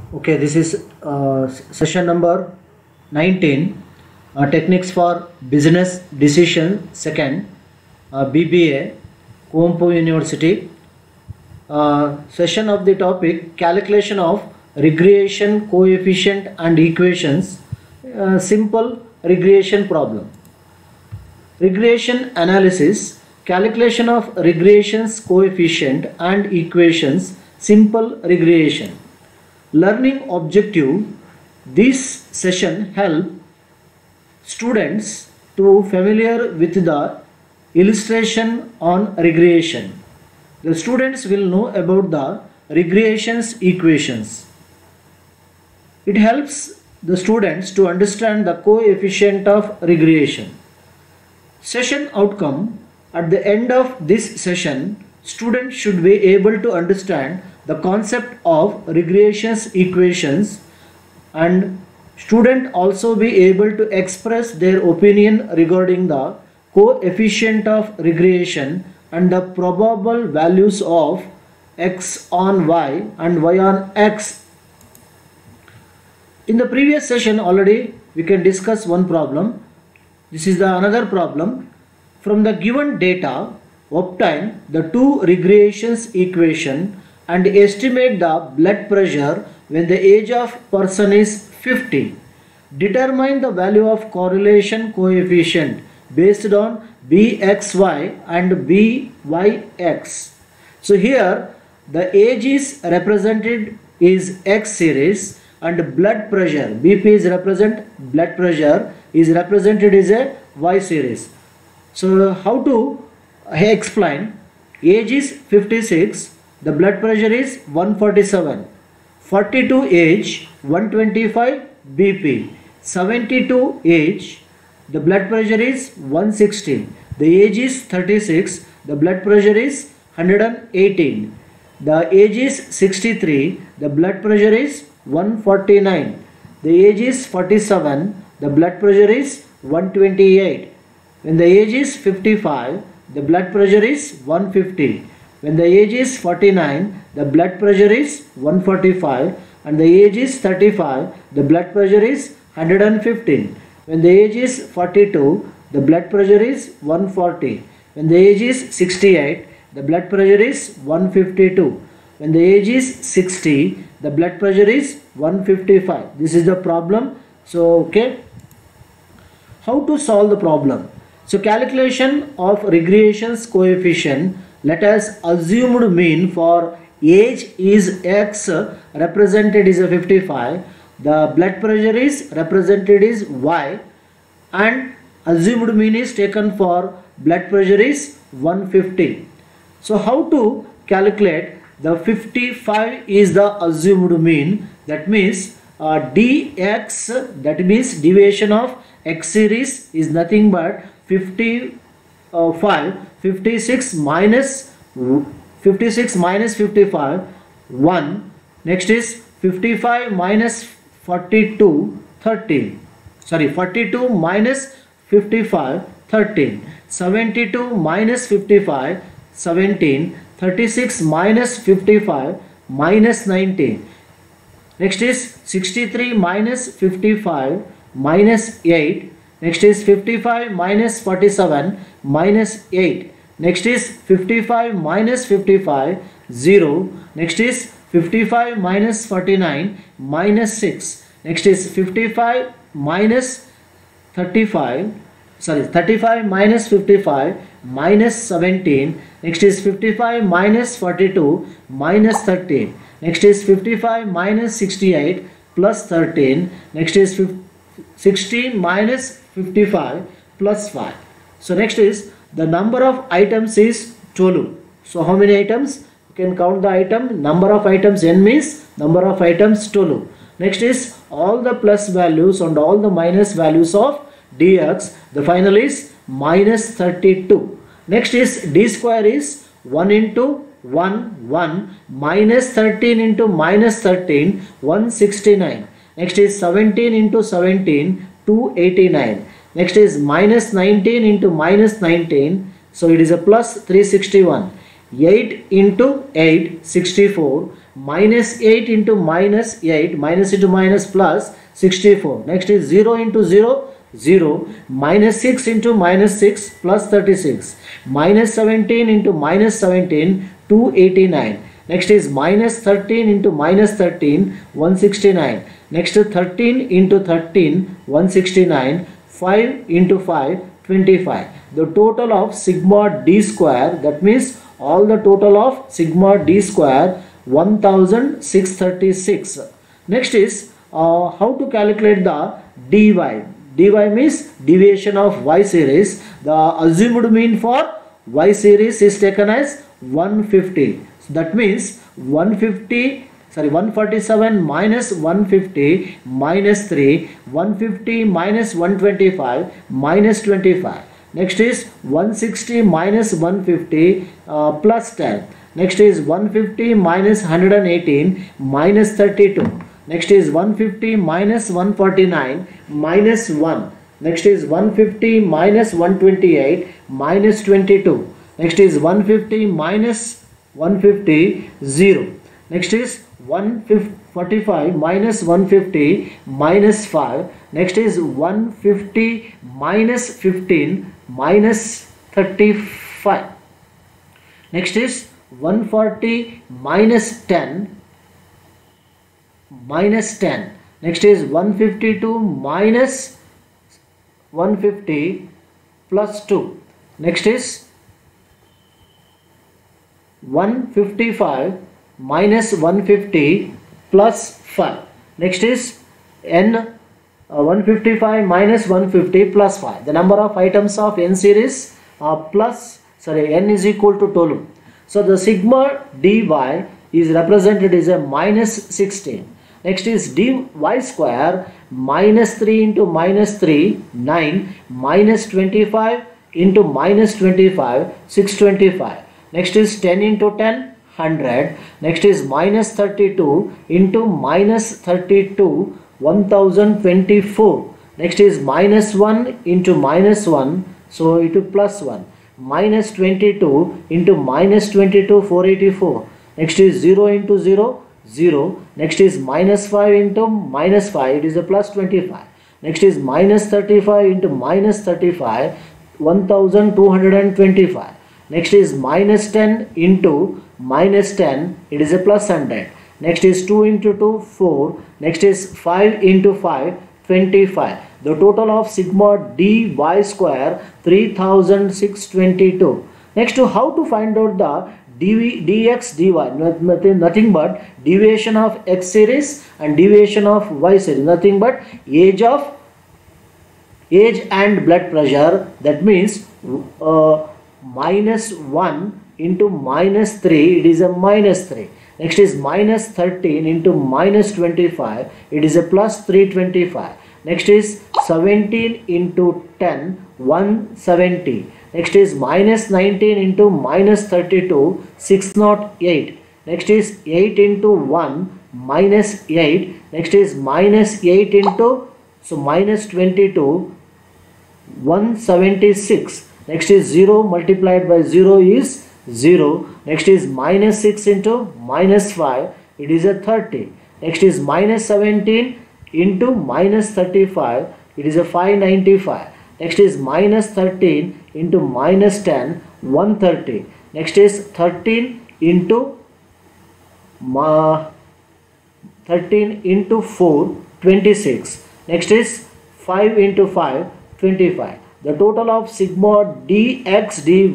Okay, this is session number 19, Techniques for Business Decision, second, BBA, Kuompu University. Session of the topic, calculation of regression coefficient and equations, simple regression problem. Regression analysis, calculation of regressions coefficient and equations, simple regression. Learning objective, this session help students to familiar with the illustration on regression. The students will know about the regressions equations. It helps the students to understand the coefficient of regression. Session outcome, at the end of this session, students should be able to understand the concept of regressions equations, and student also be able to express their opinion regarding the coefficient of regression and the probable values of x on y and y on x. In the previous session already we can discuss one problem. This is the another problem. From the given data, obtain the two regressions equation and estimate the blood pressure when the age of person is 50. Determine the value of correlation coefficient based on BXY and BYX. So here the age is represented is X series and blood pressure, BP is represent blood pressure is represented is a Y series. So how to explain? Age is 56, the blood pressure is 147, 42 age 125 BP, 72 age the blood pressure is 160, the age is 36, the blood pressure is 118, the age is 63, the blood pressure is 149, the age is 47, the blood pressure is 128. When the age is 55, the blood pressure is 150. When the age is 49, the blood pressure is 145. And the age is 35, the blood pressure is 115. When the age is 42, the blood pressure is 140. When the age is 68, the blood pressure is 152. When the age is 60, the blood pressure is 155. This is the problem. So, okay. How to solve the problem? So calculation of regressions coefficient, let us assumed mean for age is X, represented is a 55, the blood pressure is represented is Y, and assumed mean is taken for blood pressure is 150. So how to calculate the 55 is the assumed mean, that means dx, that means deviation of X series is nothing but 56 minus 55 1. Next is 55 minus 42 13. Sorry, 42 minus 55 13. 72 minus 55 17. 36 minus 55 minus 19. Next is 63 minus 55 minus 8. Next is 55 minus 47 minus 8. Next is 55 minus 55 0. Next is 55 minus 49 minus 6. Next is 55 minus 35. Sorry, 35 minus 55 minus 17. Next is 55 minus 42 minus 13. Next is 55 minus 68 plus 13. Next is 16 minus 55 plus 5. So next is the number of items is 12. So how many items? You can count the item. Number of items n means number of items 12. Next is all the plus values and all the minus values of dx. The final is minus 32. Next is d square is 1 into 1 1 minus 13 into minus 13 169. Next is 17 into 17 289. Next is minus 19 into minus 19, so it is a plus 361. 8 into 8, 64, minus 8 into minus 8, minus into minus plus 64. Next is 0 into 0, 0, minus 6 into minus 6 plus 36, minus 17 into minus 17, 289. Next is minus 13 into minus 13, 169. Next is 13 into 13, 169. 5 into 5, 25. The total of sigma d square, that means all the total of sigma d square, 1636. Next is how to calculate the dy. Dy means deviation of y series. The assumed mean for y series is taken as 150. So that means 147 minus 150 minus 3, 150 minus 125 minus 25. Next is 160 minus 150 plus 10. Next is 150 minus 118 minus 32. Next is 150 minus 149 minus 1. Next is 150 minus 128 minus 22. Next is 150 minus 150, 0. Next is 145 minus 150 minus 5. Next is 150 minus 15 minus 35. Next is 140 minus 10 minus 10. Next is 152 minus 150 plus 2. Next is 155 minus 150 plus 5. Next is n 155 minus 150 plus 5. The number of items of n series n is equal to 12. So the sigma dy is represented as a minus 16. Next is dy square, minus 3 into minus 3, 9, minus 25 into minus 25, 625. Next is 10 into 10, 100. Next is minus 32 into minus 32, 1024. Next is minus 1 into minus 1, so it is plus 1. Minus 22 into minus 22, 484. Next is 0 into 0, 0. Next is minus 5 into minus 5, it is a plus 25. Next is minus 35 into minus 35, 1225. Next is minus 10 into minus 10, it is a plus 100. Next is 2 into 2, 4. Next is 5 into 5, 25. The total of sigma dy square, 3622. Next, to how to find out the dx dy, nothing but deviation of x series and deviation of y series, nothing but age and blood pressure. That means minus 1 into minus 3, it is a minus 3. Next is minus 13 into minus 25, it is a plus 325. Next is 17 into 10, 170. Next is minus 19 into minus 32, 608. Next is 8 into 1, minus 8. Next is minus 8 into, so minus 22, 176. Next is 0 multiplied by 0 is 0. Next is minus 6 into minus 5, it is a 30. Next is minus 17 into minus 35, it is a 595. Next is minus 13 into minus 10, 130. Next is 13 into 4, 26. Next is 5 into 5, 25. The total of sigma dx dy,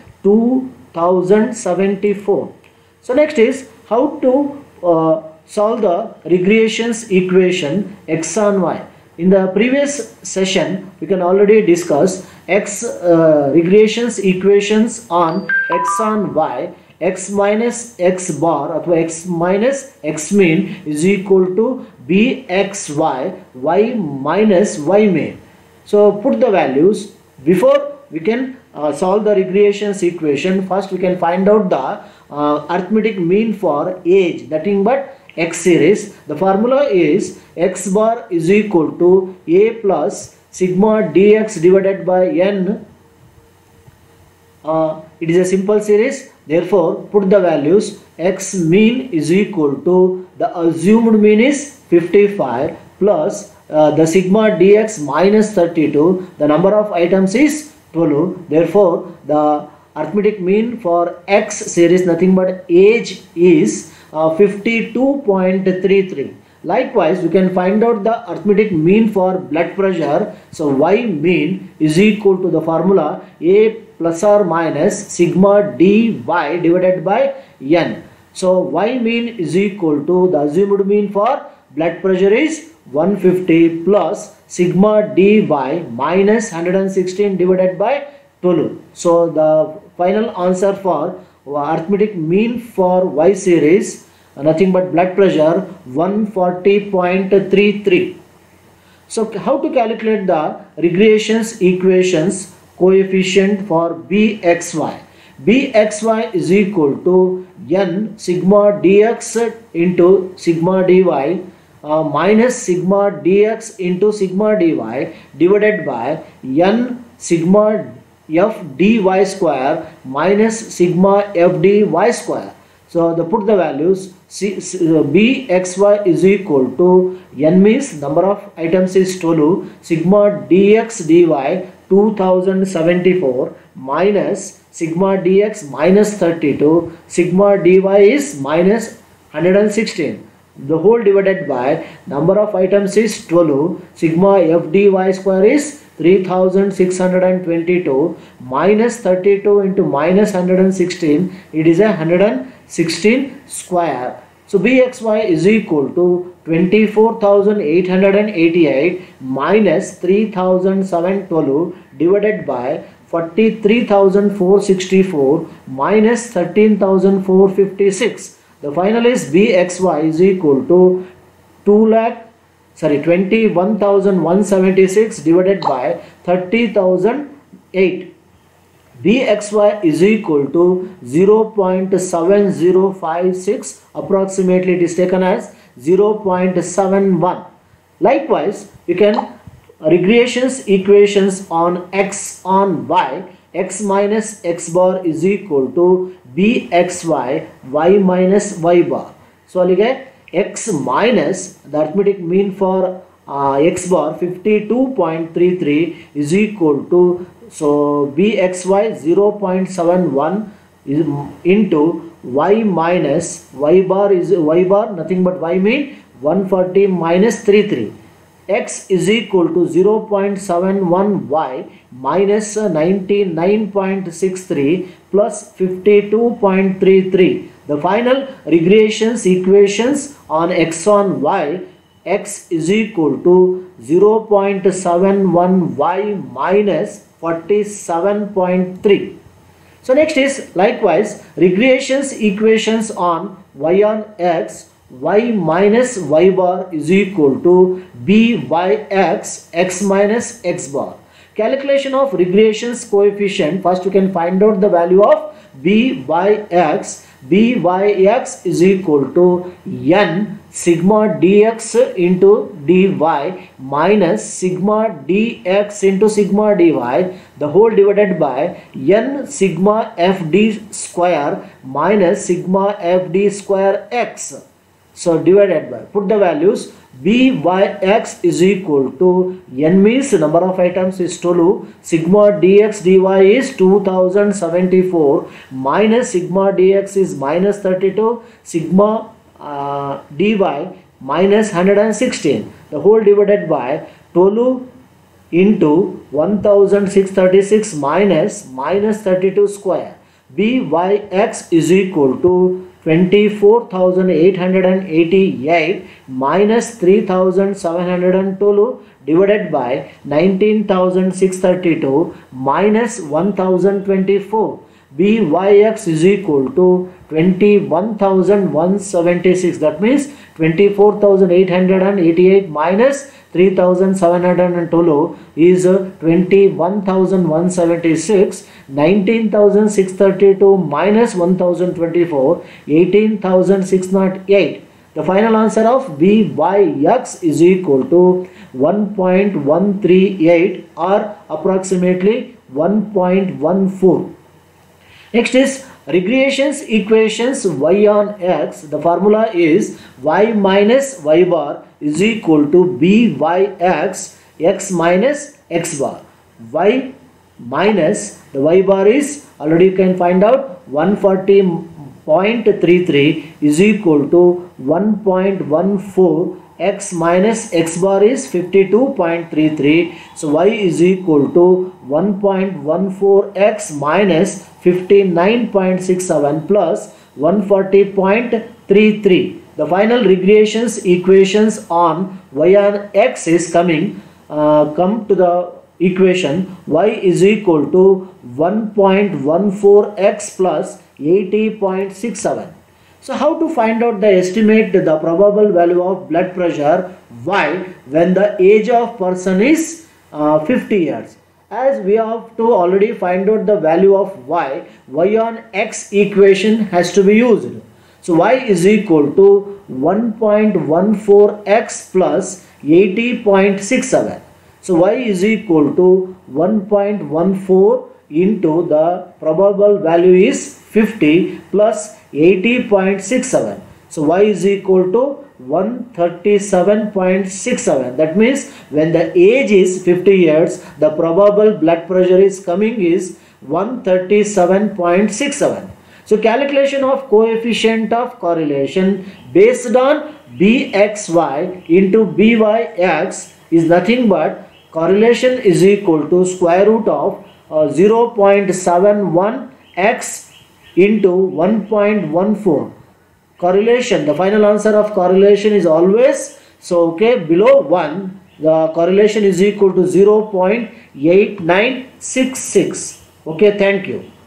2074. So next is how to solve the regressions equation x on y. In the previous session, we can already discuss regressions equations on x on y. X minus x bar or x minus x mean is equal to bxy, y minus y mean. So put the values. Before we can solve the regressions equation, first we can find out the arithmetic mean for age, nothing but x series. The formula is x bar is equal to a plus sigma dx divided by n. It is a simple series, Therefore, put the values. X mean is equal to the assumed mean is 55 plus the sigma dx minus 32. The number of items is 12. Therefore, the arithmetic mean for X series nothing but age is 52.33. Likewise, we can find out the arithmetic mean for blood pressure. So Y mean is equal to the formula A plus or minus sigma dy divided by N. So Y mean is equal to the assumed mean for blood pressure is 150 plus sigma dy minus 116 divided by 12. So the final answer for arithmetic mean for Y series nothing but blood pressure 140.33. So how to calculate the regressions equations coefficient for Bxy? Bxy is equal to n sigma dx into sigma dy minus sigma dx into sigma dy divided by n sigma f dy square minus sigma f dy square. So put the values. Bxy is equal to n means number of items is 12, sigma dx dy 2074 minus sigma dx minus 32, sigma dy is minus 116. The whole divided by number of items is 12, sigma f dy square is 3622 minus 32 into minus 116, it is a 116 square. So Bxy is equal to 24,888 minus 3,712 divided by 43,464 minus 13,456. The final is Bxy is equal to 21,176 divided by 30,008. Bxy is equal to 0.7056, approximately it is taken as 0.71. Likewise, you can regressions equations on X on Y. X minus X bar is equal to Bxy Y minus Y bar. So X minus the arithmetic mean for X bar 52.33 is equal to, so Bxy 0.71 is into Y minus Y bar is Y bar nothing but Y mean 140 minus 33. X is equal to 0.71y minus 99.63 plus 52.33. The final regressions equations on X on Y. X is equal to 0.71y minus 47.3. So next is likewise regressions equations on Y on X. Y minus Y bar is equal to Byx X minus X bar. Calculation of regressions coefficient. First you can find out the value of Byx. Byx is equal to n sigma dx into dy minus sigma dx into sigma dy, the whole divided by n sigma fd square minus sigma fd square x. So divided by, put the values. Byx is equal to n means number of items is 12, sigma dx dy is 2074 minus sigma dx is minus 32, sigma dy minus 116, the whole divided by 12 into 1636 minus 32 square. Byx is equal to 24,888 minus 3,712 divided by 19,632 minus 1,024. Byx is equal to 21,176. That means 24,888 minus 3,712 is 21,176. 19,632 minus 1,024, 18,608. The final answer of Byx is equal to 1.138 or approximately 1.14. Next is regressions equations y on x, the formula is y minus y bar is equal to byx x minus x bar. Y minus the y bar is, already you can find out, 140.33 is equal to 1.14. X minus x bar is 52.33. So y is equal to 1.14x minus 59.67 plus 140.33. The final regressions equations on y on x is come to the equation y is equal to 1.14x plus 80.67. So how to find out the estimate the probable value of blood pressure y when the age of person is 50 years? As we have to already find out the value of y on x equation has to be used. So y is equal to 1.14x plus 80.67. So y is equal to 1.14 into the probable value is 50 plus 80.67. So y is equal to 137.67. That means when the age is 50 years, the probable blood pressure is coming is 137.67. So calculation of coefficient of correlation based on bxy into byx is nothing but correlation is equal to square root of 0.71x into 1.14. Correlation, the final answer of correlation is always, so okay, below 1, the correlation is equal to 0.8966. Okay, thank you.